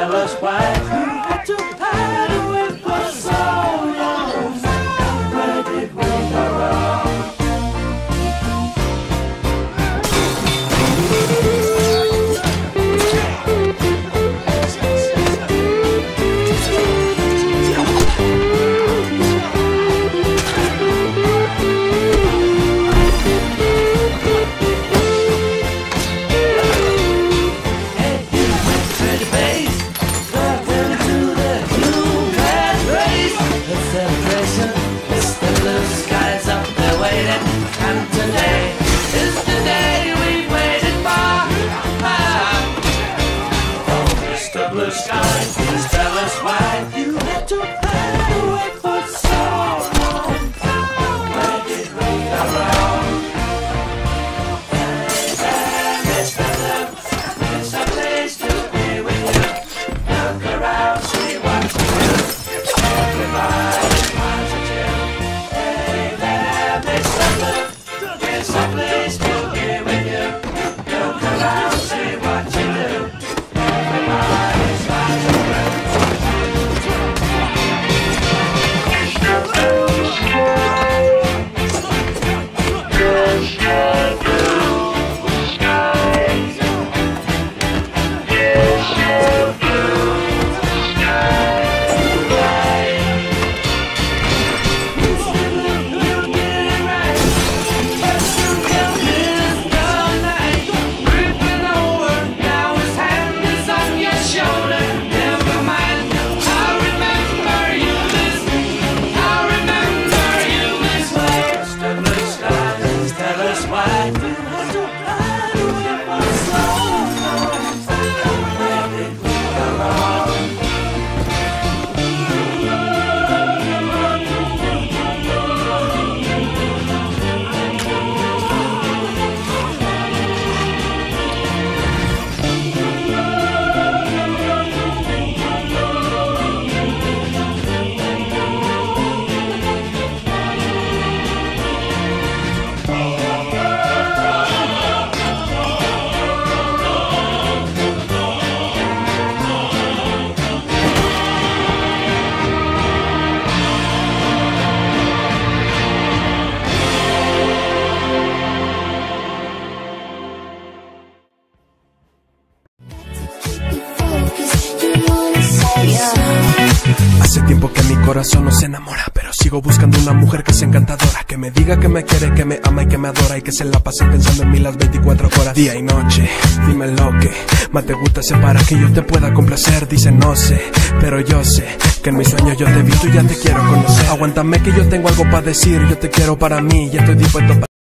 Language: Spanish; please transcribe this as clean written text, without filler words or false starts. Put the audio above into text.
tell us why you had to hide away for so long. Where did we go wrong? Blue sky, please tell us why you had to hide away for so long. Where did we go wrong? Mr. Love, it's a place to be with you. Look around, see what you do. Everybody wants a chill. Hey there, Mr. Love, it's a place to be with you. Look around, see what you do. Hace tiempo que mi corazón no se enamora, pero sigo buscando una mujer que sea encantadora, que me diga que me quiere, que me ama y que me adora, y que se la pase pensando en mí las 24 horas, día y noche. Dime lo que más te gusta, sé para que yo te pueda complacer. Dice no sé, pero yo sé que en mis sueños yo te he visto y ya te quiero conocer. Aguántame que yo tengo algo para decir, yo te quiero para mí y estoy dispuesto para